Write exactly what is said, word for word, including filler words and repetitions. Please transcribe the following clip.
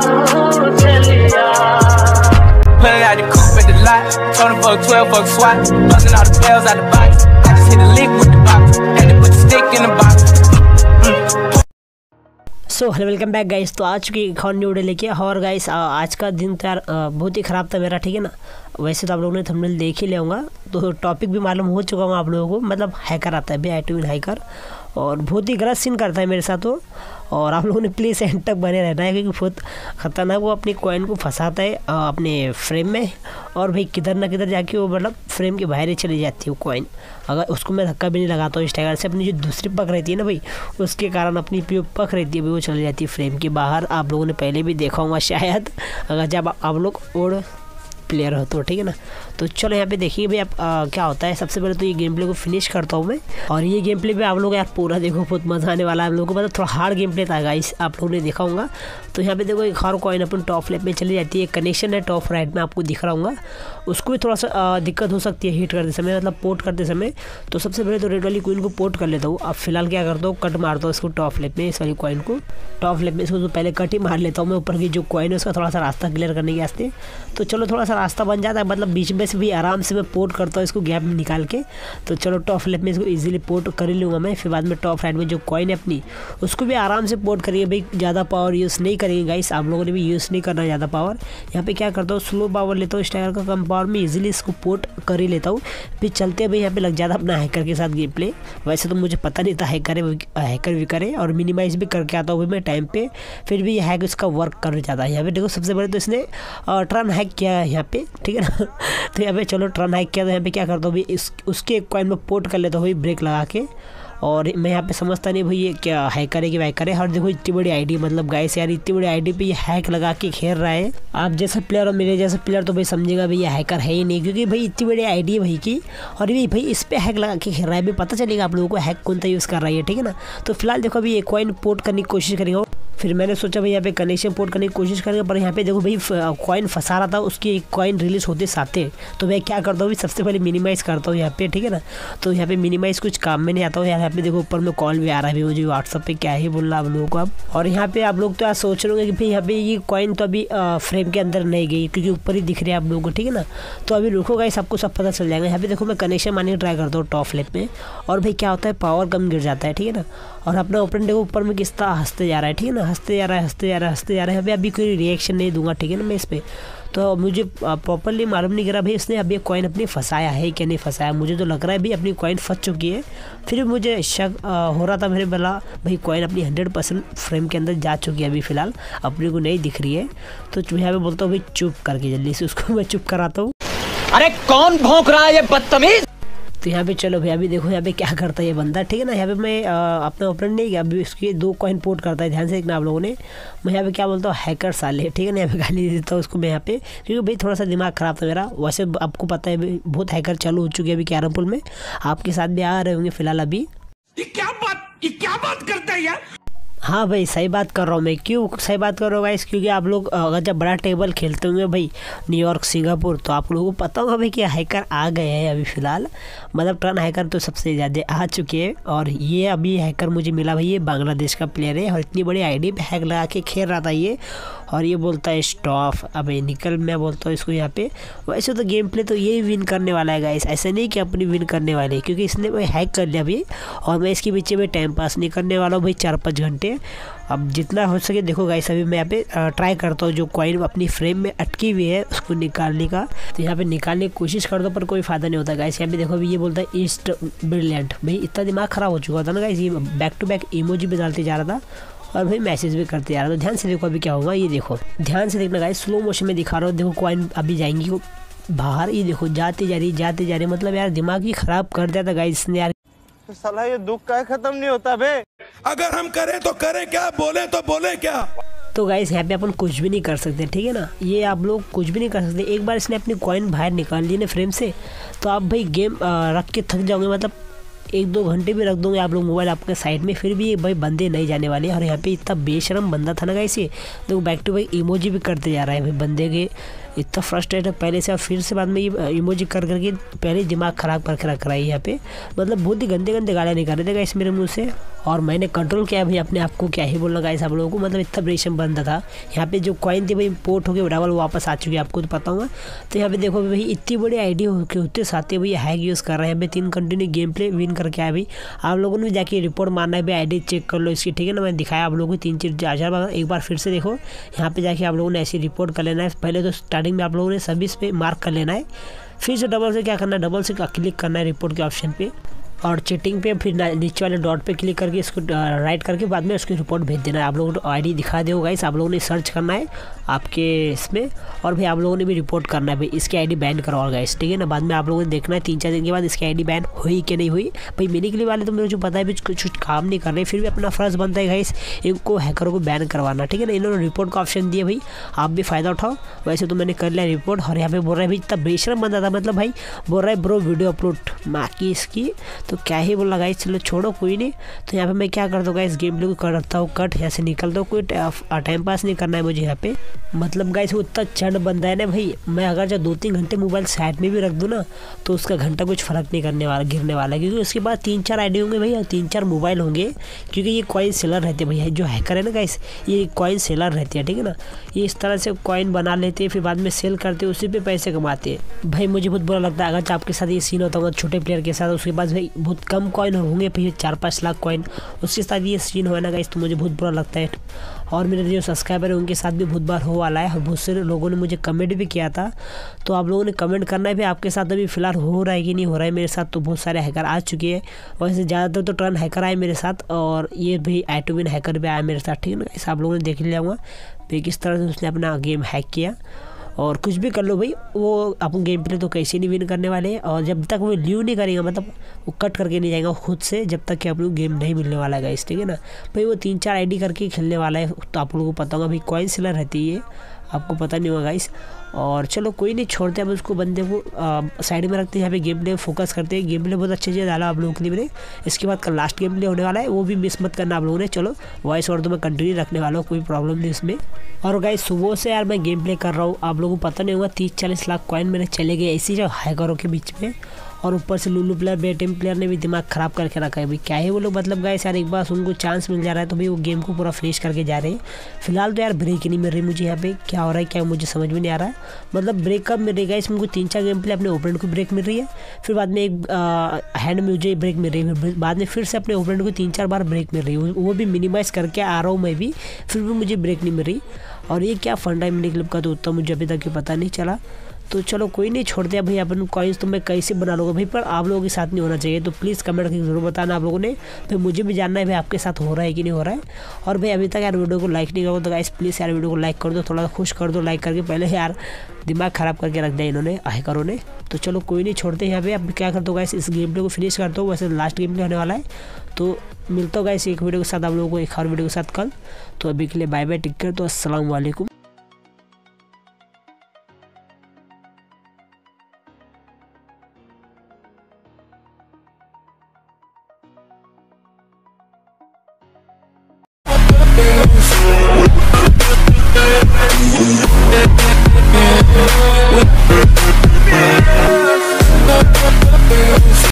Pulling out the coupe at the lot, twenty fuck twelve fuck swat, busting all the bells out the box. I just hit a lick with the box, had to put the stick in the box. So hello welcome back guys. तो आज की एक और new video लेके और guys आज का दिन तो यार बहुत ही ख़राब था मेरा, ठीक है ना। वैसे तो आप लोगों ने थंबनेल देख ही ले होगा, तो टॉपिक भी मालूम हो चुका होगा आप लोगों को। मतलब हैकर आता है भाई, एक्टिव हैकर, और बहुत ही गलत सीन करता है मेरे साथ वो। और आप लोगों ने प्लीज़ एंड तक बने रहना है, क्योंकि बहुत ख़तरनाक वो अपनी कॉइन को फंसाता है अपने फ्रेम में, और भाई किधर ना किधर जाके वो मतलब फ्रेम के बाहर ही चली जाती है वो कॉइन। अगर उसको मैं धक्का भी नहीं लगाता हूँ इस टाइगर से, अपनी जो दूसरी पक रहती है ना भाई, उसके कारण अपनी जो पक रहती है भाई वो चली जाती है फ्रेम के बाहर। आप लोगों ने पहले भी देखा होगा शायद, अगर जब आप लोग और प्लेयर हो तो, ठीक है ना। तो चलो यहाँ पे देखिए भाई आप आ, क्या होता है। सबसे पहले तो ये गेम प्ले को फिनिश करता हूँ मैं, और ये गेम प्ले भी आप लोग यार पूरा देखो, बहुत मज़ा आने वाला है आप लोगों को। मतलब थोड़ा हार्ड गेम प्ले था गाइस, आप लोगों ने देखा होगा। तो यहाँ पे देखो एक और कॉइन अपन टॉप लेफ्ट में चली जाती है, कनेक्शन है टॉप राइट में आपको दिख रहा होगा, उसको भी थोड़ा सा आ, दिक्कत हो सकती है हिट करते समय, मतलब पोर्ट करते समय। तो सबसे पहले तो रेड वाली कॉइन को पोर्ट कर लेता हूँ। अब फिलहाल क्या करता हूँ, कट मारता हूँ इसको टॉप लेफ्ट में, इस वाली कॉइन को टॉप लेफ्ट में इसको तो पहले कट ही मार लेता हूँ मैं। ऊपर की जो कॉइन है उसका थोड़ा सा रास्ता क्लियर करने के वास्ते, तो चलो थोड़ा सा रास्ता बन जाता है, मतलब बीच में से भी आराम से मैं पोर्ट करता हूँ इसको गैप में निकाल के। तो चलो टॉप लेफ्ट में इसको इजीली पोर्ट कर ही लूँगा मैं। फिर बाद में टॉप राइट में जो कॉइन है अपनी, उसको भी आराम से पोर्ट करिए भाई, ज़्यादा पावर यूज़ नहीं करेंगे गाइस, आप लोगों ने भी यूज़ नहीं करना ज़्यादा पावर। यहाँ पे क्या करता हूँ, स्लो पावर लेता हूँ, स्टाइगर का कम पावर में इजीली इसको पोर्ट कर ही लेता हूँ। फिर चलते भाई यहाँ पे लग जाता अपना हैकर के साथ गेम प्ले। वैसे तो मुझे पता नहीं था हैकर हैकर भी करे, और मिनिमाइज भी करके आता हूँ मैं टाइम पे, फिर भी हैक इसका वर्क कर जाता है। यहाँ पे देखो सबसे पहले तो इसने टर्न हैक किया है यहाँ पे, ठीक है ना। तो यहाँ पे चलो टर्न हैक किया, तो यहाँ पे क्या करता हूँ भाई, इस उसके एक कॉइन में पोर्ट कर लेता हूँ भाई ब्रेक लगा के। और मैं यहाँ पे समझता नहीं भाई ये क्या हैकर है कि वैकर है। और देखो इतनी बड़ी आईडी, मतलब गाइस यार इतनी बड़ी आईडी पे ये हैक लगा के खेल रहा है। आप जैसे प्लेयर और मेरे जैसे प्लेयर तो भाई समझेगा भाई ये हैकर है ही नहीं, क्योंकि भाई इतनी बड़ी आईडी है भाई की, और ये भाई इस पे हैक लगा के खेल रहा है। भाई पता चलेगा आप लोगों को हैक कौन सा यूज़ कर रहा है, ठीक है ना। तो फिलहाल देखो अभी ये कॉइन पोर्ट करने की कोशिश करेंगे। फिर मैंने सोचा भाई यहाँ पे कनेक्शन पोर्ट करने की कोशिश करेंगे, पर यहाँ पे देखो भाई कॉइन फंसा रहा था, उसकी एक कॉइन रिलीज होते साथ थे। तो मैं क्या करता हूँ, सबसे पहले मिनिमाइज़ करता हूँ यहाँ पे, ठीक है ना। तो यहाँ पे मिनिमाइज़ कुछ काम में नहीं आता हूँ। यहाँ पे देखो ऊपर में कॉल भी आ रहा है मुझे व्हाट्सअप पे, क्या ही बोलना आप लोगों को अब। और यहाँ पे आप लोग तो यार सोच रहे होंगे कि भाई यहाँ पे ये कॉइन तो अभी फ्रेम के अंदर नहीं गई, क्योंकि ऊपर ही दिख रही है आप लोगों को, ठीक है ना। तो अभी रुको गाइस, सबको सब पता चल जाएगा। यहाँ पे देखो मैं कनेक्शन मारने की ट्राई करता हूँ टॉप लेफ्ट में, और भाई क्या होता है पावर कम गिर जाता है, ठीक है ना। और अपना ओपन देखो ऊपर में किस तरह हंसते जा रहा है, ठीक है ना, हंसते जा रहा है हंसते जा रहा है हंसते जा रहा है। यहाँ पे अभी कोई रिएक्शन नहीं दूंगा, ठीक है ना मैं इस पर। तो मुझे प्रॉपरली मालूम नहीं करा भाई इसने अभी कॉइन अपनी फंसाया है क्या नहीं फंसाया। मुझे तो लग रहा है भाई अपनी कॉइन फंस चुकी है। फिर मुझे शक हो रहा था मेरे बोला भाई कॉइन अपनी हंड्रेड परसेंट फ्रेम के अंदर जा चुकी है, अभी फ़िलहाल अपने को नहीं दिख रही है। तो यहाँ पे बोलता हूँ भाई चुप करके जल्दी से उसको मैं चुप कराता हूँ। अरे कौन भौंक रहा है ये बदतमीज। तो यहाँ पे चलो भाई अभी देखो यहाँ पे क्या करता है ये बंदा, ठीक है ना। यहाँ पे मैं आ, अपना ओपन नहीं किया, अभी उसके दो कॉइन पोर्ट करता है, ध्यान से देखना आप लोगों ने। मैं यहाँ पे क्या बोलता हूँ, हैकर साले, ठीक है ना। यहाँ पे गाली देता हूँ उसको मैं यहाँ पे, क्योंकि भाई थोड़ा सा दिमाग ख़राब था मेरा। वैसे आपको पता है बहुत हैकर चालू हो चुके हैं अभी कैरम पुल में, आपके साथ भी आ रहे होंगे फिलहाल अभी। ये क्या बात ये क्या बात करता है यार। हाँ भाई सही बात कर रहा हूँ मैं। क्यों सही बात कर रहा हूँ गाइस, क्योंकि आप लोग अगर जब बड़ा टेबल खेलते होंगे भाई न्यूयॉर्क सिंगापुर, तो आप लोगों को पता होगा भाई कि हैकर आ गए हैं अभी फ़िलहाल। मतलब टर्न हैकर तो सबसे ज़्यादा आ चुके हैं, और ये अभी हैकर मुझे मिला भाई, ये बांग्लादेश का प्लेयर है, और इतनी बड़ी आईडी पे हैक लगा के खेल रहा था ये। और ये बोलता है स्टॉप, अबे निकल, मैं बोलता हूँ इसको यहाँ पे। वैसे तो गेम प्ले तो ये विन करने वाला है गाइस, ऐसा नहीं कि अपनी विन करने वाले, क्योंकि इसने भाई हैक कर लिया अभी, और मैं इसके पीछे में टाइम पास नहीं करने वाला हूँ भाई चार पाँच घंटे। अब जितना हो सके देखो गाइस, अभी मैं यहाँ पे ट्राई करता हूँ जो कॉइन अपनी फ्रेम में अटकी हुई है उसको निकालने का। तो यहाँ पे निकालने की कोशिश करता हूँ पर कोई फ़ायदा नहीं होता गाइस। यहाँ पे देखो अभी ये बोलता है ईस्ट ब्रिलियंट, भाई इतना दिमाग ख़राब हो चुका था ना गाइस, ये बैक टू बैक इमोजी भी डालते जा रहा था और भाई मैसेज भी करते जा रहा था। ध्यान से देखो अभी क्या होगा, ये देखो ध्यान से देखना गाइस, स्लो मोशन में दिखा रहा हूँ। देखो कॉइन अभी जाएंगी बाहर, ये देखो जाती जा रही जाती जा रही, मतलब यार दिमाग ही ख़राब कर दिया था गाइस ने यार। तो साला ये दुख का खत्म नहीं होता बे। अगर हम करें तो करें क्या, बोले तो बोले क्या। तो गाइस यहाँ पे अपन कुछ भी नहीं कर सकते, ठीक है ना। ये आप लोग कुछ भी नहीं कर सकते। एक बार इसने अपनी कॉइन बाहर निकाल ली ना फ्रेम से, तो आप भाई गेम रख के थक जाओगे। मतलब एक दो घंटे भी रख दोगे आप लोग मोबाइल आपके साइड में, फिर भी ये भाई बंदे नहीं जाने वाले। और यहाँ पे इतना बेशरम बंदा था ना गाइस, ये देखो बैक टू बैक इमोजी भी करते जा रहा है भाई बंदे के इतना फ्रस्ट्रेट है पहले से, और फिर से बाद में ये इमोजी कर करके पहले दिमाग ख़राब करके रख रहा है यहाँ पे। मतलब बहुत ही गंदे गंदे गालियाँ निकाल रहे थे गाइस मेरे मुँह से, और मैंने कंट्रोल किया भाई अपने आप को, क्या ही बोलना गाइस आप लोगों को। मतलब इतना प्रेशर बनता था। यहाँ पे जो कॉइन थी भाई पोर्ट होकर डबल वापस आ चुकी है, आपको तो पता होगा। तो यहाँ पे देखो भाई इतनी बड़ी आईडी होते होते साथ भाई हैक यूज़ कर रहे हैं भाई। तीन कंटिन्यू गेम प्ले विन करके आए भाई। आप लोगों ने भी जाके रिपोर्ट मारना है भाई, आईडी चेक कर लो इसकी, ठीक है ना। मैं दिखाया आप लोगों को तीन चार हजार बार, एक बार फिर से देखो। यहाँ पे जाके आप लोगों ने ऐसी रिपोर्ट कर लेना है। पहले तो स्टार्टिंग में आप लोगों ने सर्विस पे मार्क कर लेना है, फिर से डबल से क्या करना है, डबल से क्लिक करना है रिपोर्ट के ऑप्शन पे, और चीटिंग पे फिर नीचे वाले डॉट पे क्लिक करके इसको राइट करके बाद में उसकी रिपोर्ट भेज देना है। आप लोगों को आईडी दिखा दे गाइस, आप लोगों ने सर्च करना है आपके इसमें, और भाई आप लोगों ने भी रिपोर्ट करना है भाई, इसकी आईडी बैन करवाओ गाइस, ठीक है ना। बाद में आप लोगों ने देखना है तीन चार दिन के बाद इसकी आईडी बैन हुई कि नहीं हुई। भाई मेडिकली वाले तो मुझे जो पता है भी कुछ कुछ काम नहीं कर रहे, फिर भी अपना फ़र्ज़ बनता है गाइस इनको हैकरों को बैन करवाना, ठीक है ना। इन्होंने रिपोर्ट का ऑप्शन दिया भाई, आप भी फ़ायदा उठाओ। वैसे तो मैंने कर लिया रिपोर्ट, और यहाँ पे बोल रहा है भाई इतना बेशरम बंदा था, मतलब भाई बोल रहा है ब्रो वीडियो अपलोड बाकी इसकी, तो क्या ही बोल रहा। चलो छोड़ो कोई नहीं। तो यहाँ पे मैं क्या करता हूँ गाइस, गेम प्ले को करता हूँ कट, यहाँ से निकलता हूँ। कोई टाइम पास नहीं करना है मुझे यहाँ पे। मतलब गाइस वो इतना चढ़ बंदा है ना भाई, मैं अगर जब दो तीन घंटे मोबाइल साइड में भी रख दूँ ना तो उसका घंटा कुछ फ़र्क नहीं करने वाला, गिरने वाला, क्योंकि उसके बाद तीन चार आईडी होंगे भाई और तीन चार मोबाइल होंगे, क्योंकि ये कॉइन सेलर रहते हैं भैया। जो हैकर है ना गाइस ये कॉइन सेलर रहती है, ठीक है ना। ये इस तरह से कॉइन बना लेते हैं, फिर बाद में सेल करते हैं, उसी पे पैसे कमाते हैं भाई। मुझे बहुत बुरा लगता है अगर आपके साथ ये सीन होता होगा छोटे प्लेयर के साथ, उसके बाद भाई बहुत कम कॉइन होंगे, फिर चार पाँच लाख कॉइन, उसके साथ ये सीन हो ना गाइस, तो मुझे बहुत बुरा लगता है। और मेरे जो सब्सक्राइबर है उनके साथ भी बहुत बार हो वाला है, और बहुत से लोगों ने मुझे कमेंट भी किया था। तो आप लोगों ने कमेंट करना है भी आपके साथ अभी फ़िलहाल हो रहा है कि नहीं हो रहा है। मेरे साथ तो बहुत सारे हैकर आ चुके हैं, वैसे ज़्यादातर तो टर्न हैकर आए मेरे साथ, और ये भी आई टू विन हैकर भी आया मेरे साथ, ठीक है ना। इस आप लोगों ने देख लिया होगा भाई किस तरह से उसने अपना गेम हैक किया। और कुछ भी कर लो भाई, वो अपन गेम प्ले तो कैसे नहीं विन करने वाले हैं, और जब तक वो लीव नहीं करेंगे, मतलब वो कट करके नहीं जाएगा खुद से, जब तक कि आप लोग गेम नहीं मिलने वाला है गाइस, ठीक है ना। भाई वो तीन चार आईडी करके खेलने वाला है, तो आप लोगों को पता होगा भाई कॉइन सेलर रहती है, आपको पता नहीं होगा गाइस। और चलो कोई नहीं, छोड़ते हैं अब उसको, बंदे को साइड में रखते हैं। यहाँ पे गेम प्ले फोकस करते हैं। गेम प्ले बहुत अच्छे से डाला आप लोगों के लिए मैंने। इसके बाद कल लास्ट गेम प्ले होने वाला है, वो भी मिस मत करना आप लोगों ने। चलो वॉइस और तो मैं कंटिन्यू रखने वाला हूँ, कोई प्रॉब्लम नहीं इसमें। और गाइस सुबह से यार मैं गेम प्ले कर रहा हूँ, आप लोगों को पता नहीं होगा तीस चालीस लाख कॉइन मेरे चले गए ऐसी जो हैकरों के बीच में। और ऊपर से लुल्लू प्लेयर बेटिम प्लेयर ने भी दिमाग ख़राब करके रखा है भाई। क्या है वो लोग, मतलब गाइस यार एक बार उनको चांस मिल जा रहा है तो भाई वो गेम को पूरा फिनिश करके जा रहे हैं। फिलहाल तो यार ब्रेक ही नहीं मिल रही मुझे, यहाँ पे क्या हो रहा है क्या मुझे समझ में नहीं आ रहा है। मतलब ब्रेक कब मिल रही है गाइस, मुझको तीन चार गेम प्ले अपने ओपोनेंट को ब्रेक मिल रही है, फिर बाद में एक हैंड में मुझे ब्रेक मिल रही है, बाद में फिर से अपने ओपोनेंट को तीन चार बार ब्रेक मिल रही है, वो भी मिनिमाइज़ करके आ रहा हूँ मैं भी, फिर भी मुझे ब्रेक नहीं मिल रही। और ये क्या फंडा है मिनी क्लब का, तो उतना मुझे अभी तक पता नहीं चला। तो चलो कोई नहीं, छोड़ दिया भाई। अपन कॉइन्स तो मैं कैसे बना लूँगा भाई, पर आप लोगों के साथ नहीं होना चाहिए। तो प्लीज़ कमेंट करके ज़रूर बताना आप लोगों ने, भाई मुझे भी जानना है भाई आपके साथ हो रहा है कि नहीं हो रहा है। और भाई अभी तक यार वीडियो को लाइक नहीं करो तो गाइस प्लीज़ यार वीडियो को लाइक कर दो, थोड़ा खुश कर दो लाइक करके। पहले यार दिमाग ख़राब करके रख दिया इन्होंने हैकरों ने। तो चलो कोई नहीं, छोड़ते हैं यहाँ पे। अब क्या करते हो गाइस, इस गेम प्ले को फिनिश करता हूँ, वैसे लास्ट गेम प्ले होने वाला है। तो मिलता हूँ गाइस एक वीडियो के साथ आप लोगों को, एक और वीडियो के साथ कल। तो अभी के लिए बाय बाय, टेक केयर, तो अस्सलाम वालेकुम।